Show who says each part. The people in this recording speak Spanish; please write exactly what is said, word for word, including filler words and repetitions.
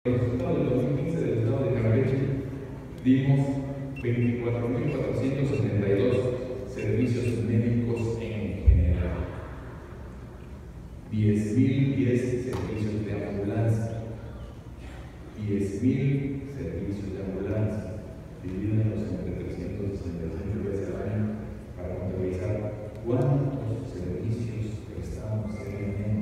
Speaker 1: Los resultados del dos mil quince del estado de Campeche dimos veinticuatro mil cuatrocientos setenta y dos servicios médicos en general, diez mil diez servicios de ambulancia, diez mil servicios de ambulancia, divididos entre trescientos sesenta y cinco veces al año para contabilizar cuántos servicios prestamos seriamente